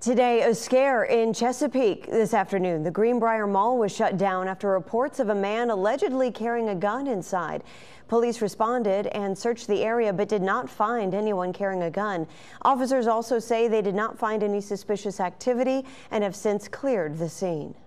Today, a scare in Chesapeake this afternoon. The Greenbrier Mall was shut down after reports of a man allegedly carrying a gun inside. Police responded and searched the area but did not find anyone carrying a gun. Officers also say they did not find any suspicious activity and have since cleared the scene.